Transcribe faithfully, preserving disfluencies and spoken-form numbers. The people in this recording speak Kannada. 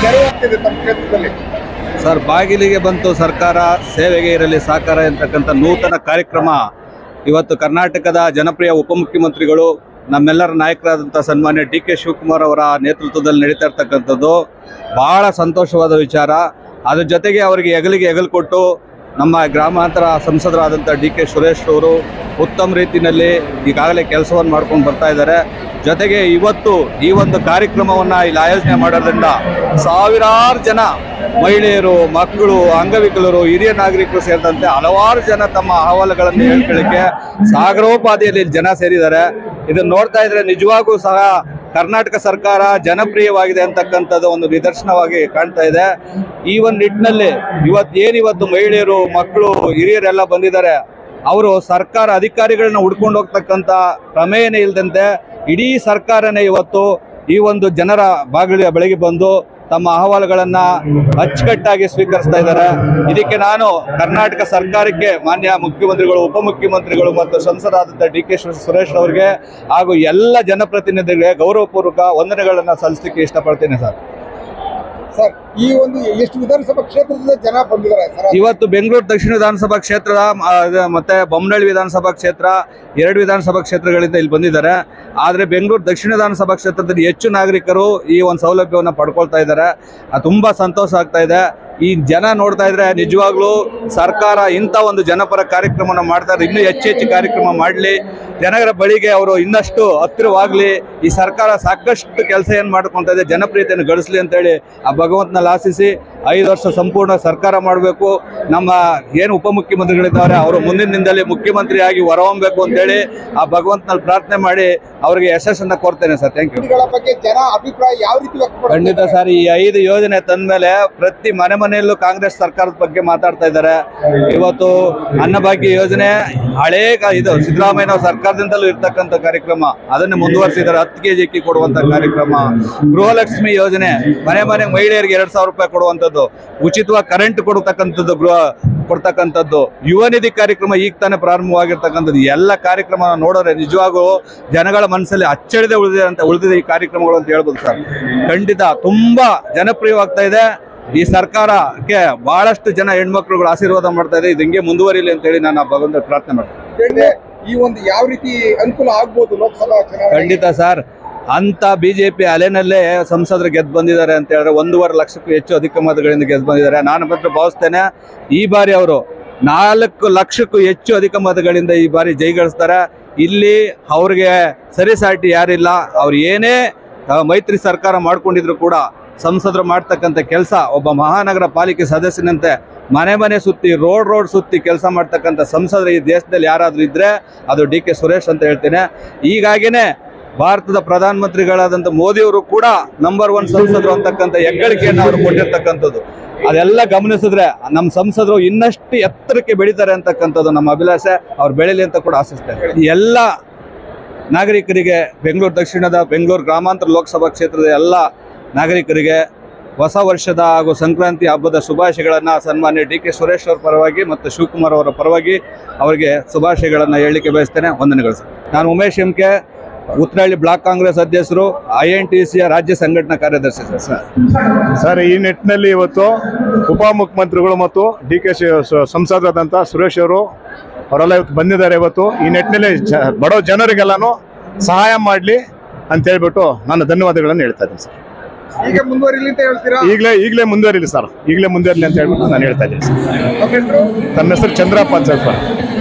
ನೆರವಾಗ್ತಿದೆ ತಮ್ಮ ಕ್ಷೇತ್ರದಲ್ಲಿ? ಸರ್, ಬಾಗಿಲಿಗೆ ಬಂತು ಸರ್ಕಾರ, ಸೇವೆಗೆ ಇರಲಿ ಸಾಕಾರ ಅಂತಕ್ಕಂಥ ನೂತನ ಕಾರ್ಯಕ್ರಮ ಇವತ್ತು ಕರ್ನಾಟಕದ ಜನಪ್ರಿಯ ಉಪಮುಖ್ಯಮಂತ್ರಿಗಳು ನಮ್ಮೆಲ್ಲರ ನಾಯಕರಾದಂಥ ಸನ್ಮಾನ್ಯ ಡಿ ಕೆ ಶಿವಕುಮಾರ್ ಅವರ ನೇತೃತ್ವದಲ್ಲಿ ನಡೀತಾ ಇರ್ತಕ್ಕಂಥದ್ದು ಭಾಳ ಸಂತೋಷವಾದ ವಿಚಾರ. ಅದ್ರ ಜೊತೆಗೆ ಅವರಿಗೆ ಹೆಗಲಿಗೆ ಹೆಗಲು ಕೊಟ್ಟು ನಮ್ಮ ಗ್ರಾಮಾಂತರ ಸಂಸದರಾದಂಥ ಡಿ ಕೆ ಸುರೇಶ್ ಅವರು ಉತ್ತಮ ರೀತಿಯಲ್ಲಿ ಈಗಾಗಲೇ ಕೆಲಸವನ್ನು ಮಾಡ್ಕೊಂಡು ಬರ್ತಾ ಇದ್ದಾರೆ. ಜೊತೆಗೆ ಇವತ್ತು ಈ ಒಂದು ಕಾರ್ಯಕ್ರಮವನ್ನು ಇಲ್ಲಿ ಆಯೋಜನೆ ಮಾಡೋದ್ರಿಂದ ಸಾವಿರಾರು ಜನ ಮಹಿಳೆಯರು, ಮಕ್ಕಳು, ಅಂಗವಿಕಲರು, ಹಿರಿಯ ನಾಗರಿಕರು ಸೇರಿದಂತೆ ಹಲವಾರು ಜನ ತಮ್ಮ ಅಹವಾಲುಗಳನ್ನು ಹೇಳ್ಕೊಳ್ಳಿಕ್ಕೆ ಸಾಗರೋಪಾದಿಯಲ್ಲಿ ಜನ ಸೇರಿದ್ದಾರೆ. ಇದನ್ನು ನೋಡ್ತಾ ಇದ್ರೆ ನಿಜವಾಗೂ ಸಹ ಕರ್ನಾಟಕ ಸರ್ಕಾರ ಜನಪ್ರಿಯವಾಗಿದೆ ಅಂತಕ್ಕಂಥದ್ದು ಒಂದು ನಿದರ್ಶನವಾಗಿ ಕಾಣ್ತಾ ಇದೆ. ಈ ಒಂದು ನಿಟ್ಟಿನಲ್ಲಿ ಇವತ್ತು ಏನಿವತ್ತು ಮಹಿಳೆಯರು, ಮಕ್ಕಳು, ಹಿರಿಯರೆಲ್ಲ ಬಂದಿದ್ದಾರೆ, ಅವರು ಸರ್ಕಾರ ಅಧಿಕಾರಿಗಳನ್ನ ಹುಡ್ಕೊಂಡು ಹೋಗ್ತಕ್ಕಂಥ ಪ್ರಮೇಯನೇ ಇಲ್ಲದಂತೆ ಇಡೀ ಸರ್ಕಾರನೇ ಇವತ್ತು ಈ ಒಂದು ಜನರ ಬಾಗಿಲಿಗೆ ಬಳಿಗೆ ಬಂದು ತಮ್ಮ ಅಹವಾಲುಗಳನ್ನು ಅಚ್ಚುಕಟ್ಟಾಗಿ ಸ್ವೀಕರಿಸ್ತಾ ಇದ್ದಾರೆ. ಇದಕ್ಕೆ ನಾನು ಕರ್ನಾಟಕ ಸರ್ಕಾರಕ್ಕೆ, ಮಾನ್ಯ ಮುಖ್ಯಮಂತ್ರಿಗಳು, ಉಪಮುಖ್ಯಮಂತ್ರಿಗಳು ಮತ್ತು ಸಂಸದರಾದಂಥ ಡಿ ಕೆ ಸುರೇಶ್ ಅವರಿಗೆ ಹಾಗೂ ಎಲ್ಲ ಜನಪ್ರತಿನಿಧಿಗಳಿಗೆ ಗೌರವಪೂರ್ವಕ ವಂದನೆಗಳನ್ನು ಸಲ್ಲಿಸಲಿಕ್ಕೆ ಇಷ್ಟಪಡ್ತೇನೆ ಸರ್. ಸರ್, ಈ ಒಂದು ಎಷ್ಟು ವಿಧಾನಸಭಾ ಕ್ಷೇತ್ರದಿಂದ ಜನ ಬಂದಿದ್ದಾರೆ ಸರ್? ಇವತ್ತು ಬೆಂಗಳೂರು ದಕ್ಷಿಣ ವಿಧಾನಸಭಾ ಕ್ಷೇತ್ರದ ಮತ್ತೆ ಬೊಮ್ಮನಹಳ್ಳಿ ವಿಧಾನಸಭಾ ಕ್ಷೇತ್ರ ಎರಡು ವಿಧಾನಸಭಾ ಕ್ಷೇತ್ರಗಳಿಂದ ಇಲ್ಲಿ ಬಂದಿದ್ದಾರೆ. ಆದರೆ ಬೆಂಗಳೂರು ದಕ್ಷಿಣ ವಿಧಾನಸಭಾ ಕ್ಷೇತ್ರದಲ್ಲಿ ಹೆಚ್ಚು ನಾಗರಿಕರು ಈ ಒಂದು ಸೌಲಭ್ಯವನ್ನು ಪಡ್ಕೊಳ್ತಾ ಇದ್ದಾರೆ. ತುಂಬ ಸಂತೋಷ ಆಗ್ತಾ ಇದೆ. ಈ ಜನ ನೋಡ್ತಾ ಇದ್ರೆ ನಿಜವಾಗ್ಲೂ ಸರ್ಕಾರ ಇಂಥ ಒಂದು ಜನಪರ ಕಾರ್ಯಕ್ರಮನ ಮಾಡ್ತಾ ಇದ್ದಾರೆ. ಇನ್ನೂ ಹೆಚ್ಚು ಹೆಚ್ಚು ಕಾರ್ಯಕ್ರಮ ಮಾಡಲಿ, ಜನರ ಬಳಿಗೆ ಅವರು ಇನ್ನಷ್ಟು ಹತ್ತಿರವಾಗಲಿ. ಈ ಸರ್ಕಾರ ಸಾಕಷ್ಟು ಕೆಲಸ ಏನು ಮಾಡ್ಕೊತಾ ಇದೆ, ಜನಪ್ರಿಯತೆಯನ್ನು ಗಳಿಸಲಿ ಅಂತೇಳಿ ಆ ಭಗವಂತನಲ್ಲಿ ಆಶಿಸಿ ಐದು ವರ್ಷ ಸಂಪೂರ್ಣ ಸರ್ಕಾರ ಮಾಡಬೇಕು. ನಮ್ಮ ಏನು ಉಪಮುಖ್ಯಮಂತ್ರಿಗಳಿದ್ದಾರೆ ಅವರು ಮುಂದಿನ ದಿನದಲ್ಲಿ ಮುಖ್ಯಮಂತ್ರಿಯಾಗಿ ಹೊರಹೊಮ್ಮಬೇಕು ಅಂತೇಳಿ ಆ ಭಗವಂತನಲ್ಲಿ ಪ್ರಾರ್ಥನೆ ಮಾಡಿ ಅವರಿಗೆ ಯಶಸ್ಸನ್ನು ಕೋರ್ತೇನೆ ಸರ್. Thank you. ಬಗ್ಗೆ ಜನ ಅಭಿಪ್ರಾಯ ಯಾವ ರೀತಿ ವ್ಯಕ್ತಪಡಿಸ್ತಾರೆ? ಖಂಡಿತ ಸರ್, ಈ ಐದು ಯೋಜನೆ ತಂದ ಮೇಲೆ ಪ್ರತಿ ಮನೆ ಮನೆಯಲ್ಲೂ ಕಾಂಗ್ರೆಸ್ ಸರ್ಕಾರದ ಬಗ್ಗೆ ಮಾತಾಡ್ತಾ ಇದ್ದಾರೆ. ಇವತ್ತು ಅನ್ನಭಾಗ್ಯ ಯೋಜನೆ ಹಳೇ ಇದು ಸಿದ್ದರಾಮಯ್ಯ ಸರ್ಕಾರದಿಂದಲೂ ಇರ್ತಕ್ಕಂಥ ಕಾರ್ಯಕ್ರಮ, ಅದನ್ನೇ ಮುಂದುವರಿಸಿದ್ದಾರೆ. ಹತ್ತು ಕೆ ಜಿ ಅಕ್ಕಿ ಕೊಡುವಂಥ ಕಾರ್ಯಕ್ರಮ, ಗೃಹಲಕ್ಷ್ಮಿ ಯೋಜನೆ, ಮನೆ ಮನೆಗೆ ಮಹಿಳೆಯರಿಗೆ ಎರಡು ಸಾವಿರ ರೂಪಾಯಿ ಕೊಡುವಂಥದ್ದು, ಉಚಿತವಾಗಿ ಕರೆಂಟ್ ಕೊಡ್ತಕ್ಕಂಥದ್ದು, ಗೃಹ ಕೊಡ್ತಕ್ಕಂಥದ್ದು, ಯುವ ನಿಧಿ ಕಾರ್ಯಕ್ರಮ ಈಗ ತಾನೇ ಪ್ರಾರಂಭವಾಗಿರ್ತಕ್ಕಂಥದ್ದು. ಎಲ್ಲ ಕಾರ್ಯಕ್ರಮ ನೋಡೋರೆ ನಿಜವಾಗೂ ಜನಗಳ ಮನಸ್ಸಲ್ಲಿ ಅಚ್ಚಳಿದೆ ಉಳಿದಿದೆ ಅಂತ ಉಳಿದಿದೆ ಈ ಕಾರ್ಯಕ್ರಮಗಳು ಅಂತ ಹೇಳ್ಬೋದು ಸರ್. ಖಂಡಿತ ತುಂಬಾ ಜನಪ್ರಿಯವಾಗ್ತಾ ಇದೆ. ಈ ಸರ್ಕಾರಕ್ಕೆ ಬಹಳಷ್ಟು ಜನ ಹೆಣ್ಮಕ್ಳುಗಳು ಆಶೀರ್ವಾದ ಮಾಡ್ತಾ ಇದೆ. ಇದು ಹಿಂಗೆ ಮುಂದುವರಿಲಿ ಅಂತ ಹೇಳಿ ನಾನು ಭಗವಂತ ಪ್ರಾರ್ಥನೆ ಮಾಡ್ತೀನಿ. ಈ ಒಂದು ಯಾವ ರೀತಿ ಅನುಕೂಲ ಆಗ್ಬೋದು ಲೋಕಸಭಾ ಚುನಾವಣೆ? ಖಂಡಿತ ಸರ್, ಅಂತ ಬಿಜೆಪಿ ಅಲೆನಲ್ಲೇ ಸಂಸದರು ಗೆದ್ದು ಬಂದಿದ್ದಾರೆ ಅಂತ ಹೇಳಿದ್ರೆ ಒಂದೂವರೆ ಲಕ್ಷಕ್ಕೂ ಹೆಚ್ಚು ಅಧಿಕ ಮತಗಳಿಂದ ಗೆದ್ದು ಬಂದಿದ್ದಾರೆ. ನಾನು ಮಾತ್ರ ಭಾವಿಸ್ತೇನೆ ಈ ಬಾರಿ ಅವರು ನಾಲ್ಕು ಲಕ್ಷಕ್ಕೂ ಹೆಚ್ಚು ಅಧಿಕ ಮತಗಳಿಂದ ಈ ಬಾರಿ ಜೈಗಳಿಸ್ತಾರೆ. ಇಲ್ಲಿ ಅವ್ರಿಗೆ ಸರಿಸಾಟಿ ಯಾರಿಲ್ಲ. ಅವ್ರು ಏನೇ ಮೈತ್ರಿ ಸರ್ಕಾರ ಮಾಡ್ಕೊಂಡಿದ್ರು ಕೂಡ ಸಂಸದರು ಮಾಡ್ತಕ್ಕಂಥ ಕೆಲಸ ಒಬ್ಬ ಮಹಾನಗರ ಪಾಲಿಕೆ ಸದಸ್ಯನಂತೆ ಮನೆ ಮನೆ ಸುತ್ತಿ, ರೋಡ್ ರೋಡ್ ಸುತ್ತಿ ಕೆಲಸ ಮಾಡ್ತಕ್ಕಂಥ ಸಂಸದರು ಈ ದೇಶದಲ್ಲಿ ಯಾರಾದರೂ ಇದ್ದರೆ ಅದು ಡಿ ಕೆ ಸುರೇಶ್ ಅಂತ ಹೇಳ್ತೇನೆ. ಹೀಗಾಗಿನೇ ಭಾರತದ ಪ್ರಧಾನಮಂತ್ರಿಗಳಾದಂಥ ಮೋದಿಯವರು ಕೂಡ ನಂಬರ್ ಒನ್ ಸಂಸದರು ಅಂತಕ್ಕಂಥ ಹೆಗ್ಗಳಿಕೆಯನ್ನು ಅವರು ಕೊಟ್ಟಿರ್ತಕ್ಕಂಥದ್ದು. ಅದೆಲ್ಲ ಗಮನಿಸಿದ್ರೆ ನಮ್ಮ ಸಂಸದರು ಇನ್ನಷ್ಟು ಎತ್ತರಕ್ಕೆ ಬೆಳೀತಾರೆ ಅಂತಕ್ಕಂಥದ್ದು ನಮ್ಮ ಅಭಿಲಾಷೆ. ಅವ್ರು ಬೆಳೀಲಿ ಅಂತ ಕೂಡ ಆಶಿಸ್ತೇನೆ. ಎಲ್ಲ ನಾಗರಿಕರಿಗೆ, ಬೆಂಗಳೂರು ದಕ್ಷಿಣದ, ಬೆಂಗಳೂರು ಗ್ರಾಮಾಂತರ ಲೋಕಸಭಾ ಕ್ಷೇತ್ರದ ಎಲ್ಲ ನಾಗರಿಕರಿಗೆ ಹೊಸ ವರ್ಷದ ಹಾಗೂ ಸಂಕ್ರಾಂತಿ ಹಬ್ಬದ ಶುಭಾಶಯಗಳನ್ನು ಸನ್ಮಾನ್ಯ ಡಿ ಕೆ ಸುರೇಶ್ ಅವರ ಪರವಾಗಿ ಮತ್ತು ಶಿವಕುಮಾರ್ ಅವರ ಪರವಾಗಿ ಅವರಿಗೆ ಶುಭಾಶಯಗಳನ್ನು ಹೇಳಲಿಕ್ಕೆ ಬಯಸ್ತೇನೆ. ವಂದನೆಗಳು ಸರ್. ನಾನು Umesh M K, Uttarahalli block Congress ಅಧ್ಯಕ್ಷರು, ಐ ಎನ್ ಟಿ ಸಿಯ ರಾಜ್ಯ ಸಂಘಟನಾ ಕಾರ್ಯದರ್ಶಿ ಸರ್. ಸರ್, ಈ ನಿಟ್ಟಿನಲ್ಲಿ ಇವತ್ತು ಉಪಮುಖ್ಯಮಂತ್ರಿಗಳು ಮತ್ತು ಡಿ ಕೆ ಸಂಸದರಾದಂಥ ಸುರೇಶ್ ಅವರು ಅವರೆಲ್ಲ ಇವತ್ತು ಬಂದಿದ್ದಾರೆ. ಇವತ್ತು ಈ ನಿಟ್ಟಿನಲ್ಲಿ ಜ ಬಡವ ಜನರಿಗೆಲ್ಲನೂ ಸಹಾಯ ಮಾಡಲಿ ಅಂತ ಹೇಳ್ಬಿಟ್ಟು ನಾನು ಧನ್ಯವಾದಗಳನ್ನು ಹೇಳ್ತಾ ಇದ್ದೀನಿ ಸರ್. ಈಗ ಮುಂದುವರಿಲಿ ಅಂತ ಹೇಳ್ತೀರಾ? ಈಗಲೇ ಈಗಲೇ ಮುಂದುವರಿಲಿ ಸರ್, ಈಗಲೇ ಮುಂದುವರಿಲಿ ಅಂತ ಹೇಳ್ಬಿಟ್ಟು ನಾನು ಹೇಳ್ತಾ ಇದ್ದೀನಿ ಸರ್. ನಮ್ಮ ಹೆಸರು? ನನ್ನ ಹೆಸರು ಚಂದ್ರಪ್ಪ ಅಂತ ಸರ್.